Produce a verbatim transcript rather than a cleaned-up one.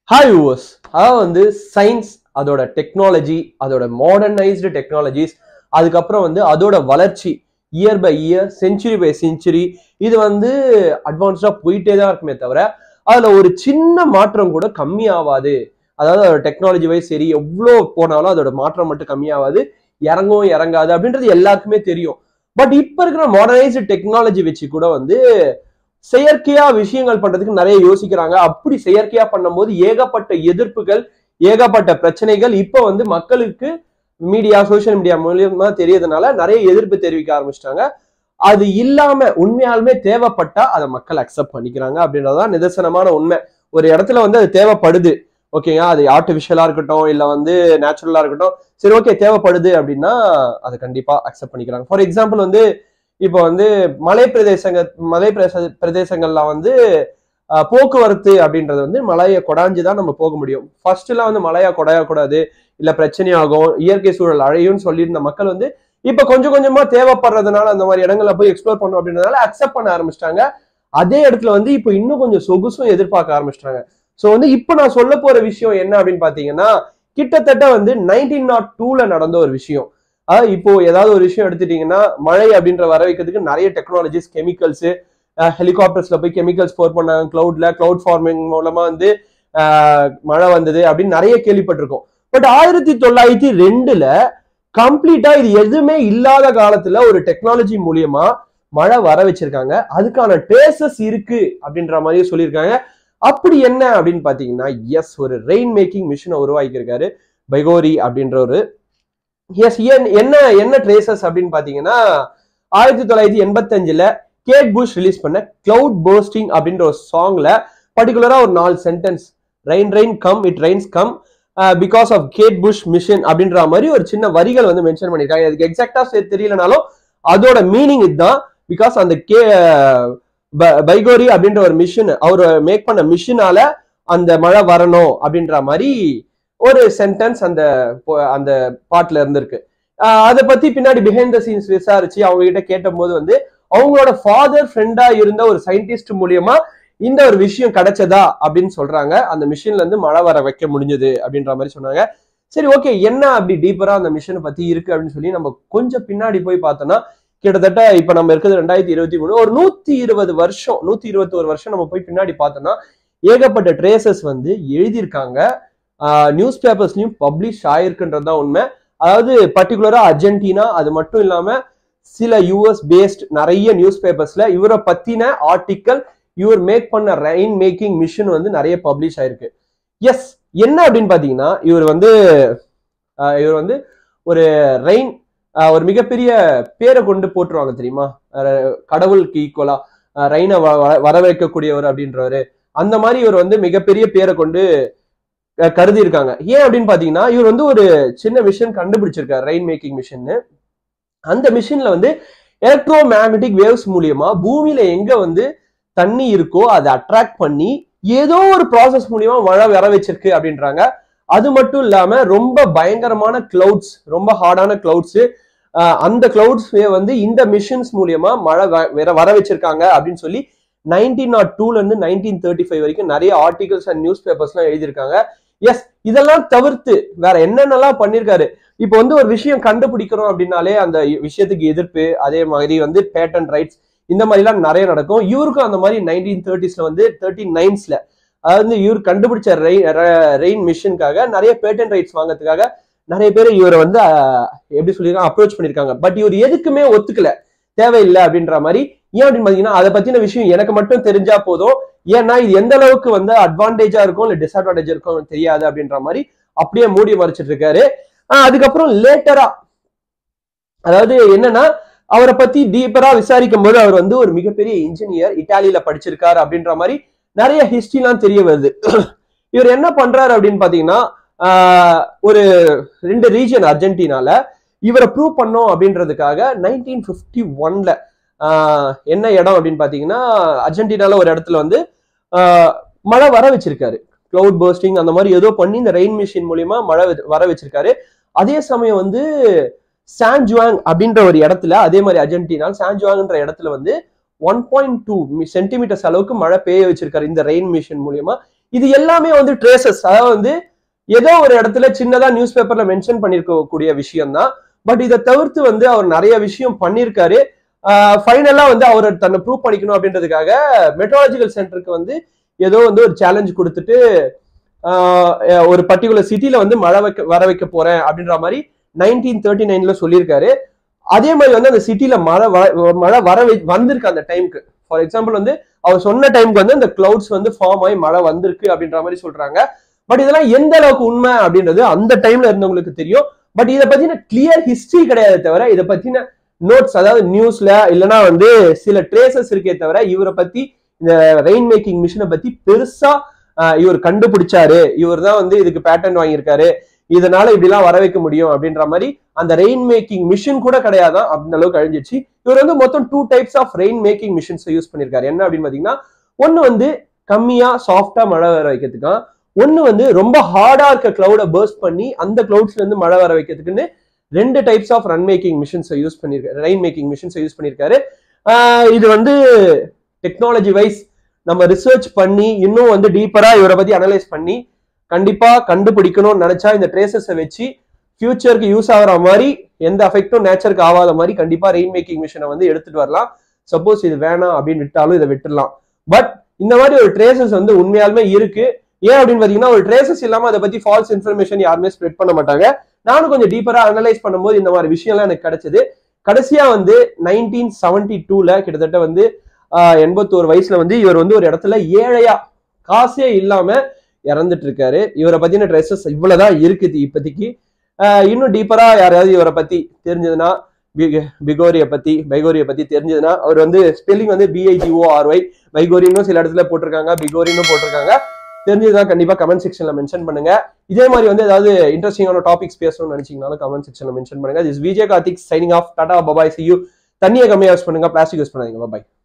Hi viewers, அதாவது வந்து science அதோட டெக்னாலஜி அதோட மாடர்னைஸ்டு டெக்னாலஜிஸ் அதுக்கப்புறம் வந்து அதோட வளர்ச்சி year by year century by century இது வந்து அட்வான்ஸ்டா போயிட்டே தான் இருக்குமே தவிர அதுல ஒரு சின்ன மாற்றம் கூட கம்மி ஆகாது. அதாவது அதோட டெக்னாலஜி வைஸ் சரி எவ்வளோ போனாலும் அதோட மாற்றம் மட்டும் கம்மியாகாது, இறங்கவும் இறங்காது அப்படின்றது எல்லாருக்குமே தெரியும். பட் இப்ப இருக்கிற மாடர்னைஸ்டு டெக்னாலஜி வச்சு கூட வந்து செயற்கையா விஷயங்கள் பண்றதுக்கு நிறைய யோசிக்கிறாங்க. அப்படி செயற்கையா பண்ணும்போது ஏகப்பட்ட எதிர்ப்புகள் ஏகப்பட்ட பிரச்சனைகள் இப்ப வந்து மக்களுக்கு மீடியா சோசியல் மீடியா மூலியமா தெரியறதுனால நிறைய எதிர்ப்பு தெரிவிக்க ஆரம்பிச்சிட்டாங்க. அது இல்லாம உண்மையாலுமே தேவைப்பட்டா அதை மக்கள் அக்செப்ட் பண்ணிக்கிறாங்க அப்படின்றதுதான் நிதர்சனமான உண்மை. ஒரு இடத்துல வந்து அது தேவைப்படுது, ஓகேங்க, அது ஆர்டிபிஷியலா இருக்கட்டும் இல்ல வந்து நேச்சுரலா இருக்கட்டும், சரி ஓகே தேவைப்படுது அப்படின்னா அதை கண்டிப்பா அக்செப்ட் பண்ணிக்கிறாங்க. ஃபார் எக்ஸாம்பிள் வந்து இப்போ வந்து மலை பிரதேசங்க மலை பிரதேச பிரதேசங்கள்ல வந்து போக்குவரத்து அப்படின்றது வந்து மலையை கொடாஞ்சுதான் நம்ம போக முடியும். ஃபர்ஸ்ட் எல்லாம் வந்து மலையா கொடையக்கூடாது, இல்ல பிரச்சனையாகும், இயற்கை சூழல் அழையும்னு சொல்லியிருந்த மக்கள் வந்து இப்ப கொஞ்சம் கொஞ்சமா தேவைப்படுறதுனால அந்த மாதிரி இடங்களை போய் எக்ஸ்ப்ளோர் பண்ணும் அப்படின்றதுனால அக்செப்ட் பண்ண ஆரம்பிச்சிட்டாங்க. அதே இடத்துல வந்து இப்போ இன்னும் கொஞ்சம் சொகுசும் எதிர்பார்க்க ஆரம்பிச்சிட்டாங்க. ஸோ வந்து இப்போ நான் சொல்ல போற விஷயம் என்ன அப்படின்னு பாத்தீங்கன்னா, கிட்டத்தட்ட வந்து நைன்டீன் நாட் டூல நடந்த ஒரு விஷயம். அதாவது இப்போ ஏதாவது ஒரு விஷயம் எடுத்துட்டீங்கன்னா மழை அப்படின்ற வர வைக்கிறதுக்கு நிறைய டெக்னாலஜிஸ், கெமிக்கல்ஸ், ஹெலிகாப்டர்ஸ்ல போய் கெமிக்கல்ஸ் போர் பண்ணாங்க, கிளவுட்ல கிளவுட் ஃபார்மிங் மூலமா வந்து ஆஹ் மழை வந்தது அப்படின்னு நிறைய கேள்விப்பட்டிருக்கோம். பட் ஆயிரத்தி தொள்ளாயிரத்தி ரெண்டுல கம்ப்ளீட்டா இது எதுவுமே இல்லாத காலத்துல ஒரு டெக்னாலஜி மூலியமா மழை வர வச்சிருக்காங்க. அதுக்கான ட்ரேசஸ் இருக்கு அப்படின்ற மாதிரியே சொல்லியிருக்காங்க. அப்படி என்ன அப்படின்னு பாத்தீங்கன்னா, எஸ், ஒரு ரெயின் மேக்கிங் மிஷினை உருவாக்கி இருக்காரு பைகோரி அப்படின்ற ஒரு எஸ். என்ன என்ன ட்ரேசஸ் அப்படின்னு பாத்தீங்கன்னா, ஆயிரத்தி தொள்ளாயிரத்தி எண்பத்தி அஞ்சுல கேட் புஷ் ரிலீஸ் பண்ண cloudbusting அப்படின்ற ஒரு சாங்ல பர்டிகுலரா ஒரு நாலு sentence, rain rain come it rains come because of Kate Bush mission அப்படின்ற மாதிரி ஒரு சின்ன வரிகள் வந்து மென்ஷன் பண்ணிருக்காங்க. அதுக்கு எக்ஸாக்டா தெரியலனாலும் அதோட மீனிங் இதுதான். பிகாஸ் அந்த கே பைகோரி அப்படின்ற ஒரு மிஷின் அவர் மேக் பண்ண மிஷினால அந்த மழை வரணும் அப்படின்ற மாதிரி ஒரு சென்டென்ஸ் அந்த அந்த பாட்டுல இருந்திருக்கு. அதை பத்தி பின்னாடி பிஹைண்ட் த சீன்ஸ் விசாரிச்சு அவங்க கிட்ட கேட்ட போது வந்து அவங்களோட ஃபாதர் ஃப்ரெண்டா இருந்த ஒரு சயின்டிஸ்ட் மூலியமா இந்த ஒரு விஷயம் கிடைச்சதா அப்படின்னு சொல்றாங்க. அந்த மிஷின்ல இருந்து மழை வர வைக்க முடிஞ்சது அப்படின்ற மாதிரி சொன்னாங்க. சரி ஓகே, என்ன அப்படி டீப்பரா அந்த மிஷினை பத்தி இருக்கு அப்படின்னு சொல்லி நம்ம கொஞ்சம் பின்னாடி போய் பார்த்தோம்னா, கிட்டத்தட்ட இப்ப நம்ம இருக்கிறது ரெண்டாயிரத்தி இருபத்தி மூணு ஒரு நூத்தி இருபது வருஷம் நூத்தி இருபத்தி ஒரு வருஷம் நம்ம போய் பின்னாடி பார்த்தோம்னா ஏகப்பட்ட ட்ரேசஸ் வந்து எழுதியிருக்காங்க. நியூஸ் பேப்பர்ஸ்லயும் பப்ளிஷ் ஆயிருக்குன்றதுதான் உண்மை. அதாவது பர்டிகுலரா அர்ஜென்டினா, அது மட்டும் இல்லாம சில யூஎஸ் பேஸ்ட் நிறைய நியூஸ் பேப்பர்ஸ்ல இவரை பத்தின ஆர்டிக்கல், இவர் மேக் பண்ண ரெயின் மேக்கிங் மிஷின் வந்து நிறைய பப்ளிஷ் ஆயிருக்கு. எஸ், என்ன அப்படின்னு பாத்தீங்கன்னா, இவர் வந்து இவர் வந்து ஒரு ரெயின் ஒரு மிகப்பெரிய பேரை கொண்டு போட்டுருவாங்க தெரியுமா, கடவுளுக்கு ஈக்குவலா ரெயினை வர வைக்கக்கூடியவர் அப்படின்றவரு. அந்த மாதிரி இவர் வந்து மிகப்பெரிய பேரை கொண்டு கருதி இருக்காங்க. ஏன் அப்படின்னு பாத்தீங்கன்னா, இவர் வந்து ஒரு சின்ன மிஷின் கண்டுபிடிச்சிருக்காரு, ரெயின் மேக்கிங் மிஷின். அந்த மிஷின்ல வந்து எலக்ட்ரோ மேக்னெட்டிக் வேவ்ஸ் மூலியமா பூமியில எங்க வந்து தண்ணி இருக்கோ அதை அட்ராக்ட் பண்ணி ஏதோ ஒரு ப்ராசஸ் மூலியமா மழை வர வச்சிருக்கு அப்படின்றாங்க. அது மட்டும் இல்லாம ரொம்ப பயங்கரமான கிளவுட்ஸ், ரொம்ப ஹார்டான கிளவுட்ஸ், அந்த கிளவுட்ஸ் வந்து இந்த மிஷின்ஸ் மூலியமா மழை வர வச்சிருக்காங்க அப்படின்னு சொல்லி நைன்டீன் நாட் டூல இருந்து நைன்டீன் தேர்ட்டி ஃபைவ் வரைக்கும் நிறைய ஆர்டிகல்ஸ் அண்ட் நியூஸ் பேப்பர்ஸ் எல்லாம் எழுதியிருக்காங்க. எஸ், இதெல்லாம் தவிர்த்து வேற என்னென்னலாம் பண்ணிருக்காரு. இப்போ வந்து ஒரு விஷயம் கண்டுபிடிக்கிறோம் அப்படின்னாலே அந்த விஷயத்துக்கு எதிர்ப்பு, அதே மாதிரி வந்து பேட்டன் ரைட்ஸ், இந்த மாதிரி எல்லாம் நிறைய நடக்கும். இவருக்கும் அந்த மாதிரி நைன்டீன் தேர்ட்டிஸ்ல வந்து தேர்ட்டி நைன்ஸ்ல அதாவது இவர் கண்டுபிடிச்ச ரெயின் மிஷினுக்காக நிறைய பேட்டன் ரைட்ஸ் வாங்கறதுக்காக நிறைய பேர் இவரை வந்து எப்படி சொல்லியிருக்காங்க, அப்ரோச் பண்ணிருக்காங்க. பட் இவர் எதுக்குமே ஒத்துக்கல, தேவையில்லை அப்படின்ற மாதிரி. ஏன் அப்படின்னு பாத்தீங்கன்னா, அதை பத்தின விஷயம் எனக்கு மட்டும் தெரிஞ்சா போதும், ஏன்னா இது எந்த அளவுக்கு வந்து அட்வான்டேஜா இருக்கும் இல்ல டிஸ்அட்வான்டேஜ் இருக்கும் தெரியாது அப்படின்ற மாதிரி அப்படியே மூடி மறைச்சிட்டு இருக்காரு. ஆஹ் அதுக்கப்புறம் லேட்டரா அதாவது என்னன்னா, அவரை பத்தி டீப்பரா விசாரிக்கும் போது அவர் வந்து ஒரு மிகப்பெரிய இன்ஜினியர், இட்டாலியில படிச்சிருக்காரு அப்படின்ற மாதிரி நிறைய ஹிஸ்டரி எல்லாம் தெரிய வருது. இவர் என்ன பண்றாரு அப்படின்னு பாத்தீங்கன்னா, ஆஹ் ஒரு ரெண்டு ரீஜன் அர்ஜென்டினால இவரை ப்ரூவ் பண்ணோம் அப்படின்றதுக்காக நைன்டீன் பிப்டி ஒன்ல ஆஹ் என்ன இடம் அப்படின்னு பாத்தீங்கன்னா, அர்ஜென்டினால ஒரு இடத்துல வந்து ஆஹ் மழை வர வச்சிருக்காரு. கிளவுட் பர்ஸ்டிங் அந்த மாதிரி ஏதோ பண்ணி இந்த ரெயின் மிஷின் மூலியமா மழை வர வச்சிருக்காரு. அதே சமயம் வந்து சான்ஜுவாங் அப்படின்ற ஒரு இடத்துல, அதே மாதிரி அர்ஜென்டினா சான்ஜுவாங்ன்ற இடத்துல வந்து ஒன் பாயிண்ட் டூ சென்டிமீட்டர்ஸ் அளவுக்கு மழை பெய்ய வச்சிருக்காரு இந்த ரெயின் மிஷின் மூலியமா. இது எல்லாமே வந்து ட்ரேசஸ், அதாவது வந்து ஏதோ ஒரு இடத்துல சின்னதா நியூஸ் பேப்பர்ல மென்ஷன் பண்ணிருக்கக்கூடிய விஷயம் தான். பட் இதை தவிர்த்து வந்து அவர் நிறைய விஷயம் பண்ணியிருக்காரு. ஃபைனலா வந்து அவர் தன்னை ப்ரூவ் பண்ணிக்கணும் அப்படின்றதுக்காக மெட்ரோலாஜிக்கல் சென்டருக்கு வந்து ஏதோ வந்து ஒரு சேலஞ்ச் கொடுத்துட்டு ஒரு பர்டிகுலர் சிட்டில வந்து மழை வைக்க வர வைக்க போறேன் அப்படின்ற மாதிரி நைன்டீன் தேர்ட்டி நைன்ல சொல்லியிருக்காரு. அதே மாதிரி வந்து அந்த சிட்டில மழை மழை வர வந்திருக்கு அந்த டைமுக்கு. ஃபார் எக்ஸாம்பிள் வந்து அவர் சொன்ன டைமுக்கு வந்து அந்த கிளவுட்ஸ் வந்து ஃபார்ம் ஆகி மழை வந்திருக்கு அப்படின்ற மாதிரி சொல்றாங்க. பட் இதெல்லாம் எந்த அளவுக்கு உண்மை அப்படின்றது அந்த டைம்ல இருந்தவங்களுக்கு தெரியும். பட் இதை பத்தின கிளியர் ஹிஸ்டரி கிடையாது தவிர இதை பத்தின நோட்ஸ், அதாவது நியூஸ்ல இல்லைன்னா வந்து சில ட்ரேசஸ் இருக்கே தவிர இவரை பத்தி இந்த ரெயின் மேக்கிங் மிஷினை பத்தி பெருசா இவர் கண்டுபிடிச்சாரு, இவர் தான் வந்து இதுக்கு பேட்டன் வாங்கியிருக்காரு, இதனால இப்படிலாம் வர வைக்க முடியும் அப்படின்ற மாதிரி அந்த ரெயின் மேக்கிங் மிஷின் கூட கிடையாதான், அந்த அளவுக்கு அழிஞ்சிச்சு. இவர் வந்து மொத்தம் two types of rain making machines use பண்ணியிருக்காரு. என்ன அப்படின்னு பாத்தீங்கன்னா, ஒன்னு வந்து கம்மியா சாஃப்டா மழை வர வைக்கிறதுக்கான், ஒன்னு வந்து ரொம்ப ஹார்டா இருக்க கிளவுட பர்ஸ்ட் பண்ணி அந்த கிளவுட்ஸ்ல இருந்து மழை வர வைக்கிறதுக்குன்னு ரெண்டு types of rain making machines use பண்ணிருக்காரு, ரெயின் மேக்கிங் மிஷின்ஸ் யூஸ் பண்ணிருக்காரு. இது வந்து டெக்னாலஜி வைஸ் நம்ம ரிசர்ச் பண்ணி இன்னும் வந்து டீப்பரா இவரை பத்தி அனலைஸ் பண்ணி கண்டிப்பா கண்டுபிடிக்கணும்னு நினைச்சா இந்த ட்ரேசஸை வச்சு ஃபியூச்சருக்கு யூஸ் ஆகிற மாதிரி எந்த அஃபெக்டும் நேச்சருக்கு ஆகாத மாதிரி கண்டிப்பா ரெயின் மேக்கிங் மிஷினை வந்து எடுத்துட்டு வரலாம். சப்போஸ் இது வேணாம் அப்படின்னு விட்டாலும் இதை விட்டுடலாம். பட் இந்த மாதிரி ஒரு ட்ரேசஸ் வந்து உண்மையாலுமே இருக்கு. ஏன் அப்படின்னு பாத்தீங்கன்னா, ஒரு ட்ரேசஸ் இல்லாம அதை பத்தி ஃபால்ஸ் இன்ஃபர்மேஷன் யாருமே ஸ்ப்ரெட் பண்ண மாட்டாங்க. நானும் கொஞ்சம் டீப்பரா அனலைஸ் பண்ணும்போது இந்த மாதிரி விஷயம்லாம் எனக்கு கிடைச்சது. கடைசியா வந்து நைன்டீன் செவன்டி டூல கிட்டத்தட்ட வந்து ஆஹ் எண்பத்தோரு வயசுல வந்து இவர் வந்து ஒரு இடத்துல ஏழையா காசே இல்லாம இறந்துட்டு இருக்காரு. இவரை பத்தின ட்ரெஸ்ஸஸ் இவ்வளவுதான் இருக்குது இப்போதைக்கு. ஆஹ் இன்னும் டீப்பரா யாராவது இவரை பத்தி தெரிஞ்சதுன்னா, பிகோரிய பத்தி பைகோரிய பத்தி தெரிஞ்சதுன்னா, அவர் வந்து ஸ்பெல்லிங் வந்து பிஐஜிஓ ஆர்ஒய், பைகோரின்னு சில இடத்துல போட்டிருக்காங்க, பிகோரின்னு போட்டிருக்காங்க. தெரிஞ்சதுதான் கண்டிப்பா கமெண்ட் செக்ஷன்ல மென்ஷன் பண்ணுங்க. இதே மாதிரி வந்து ஏதாவது இன்ட்ரெஸ்டிங்கான டாபிக்ஸ் பேசணும்னு நினைச்சீங்கனாலும் கமெண்ட் செக்ஷன்ல மென்ஷன் பண்ணுங்க. This Vijay Karthik signing off. Tata bye bye, see you. தண்ணியை கம்மியா யூஸ் பண்ணுங்க, பிளாஸ்டிக் யூஸ் பண்ணாதீங்க. பாய்.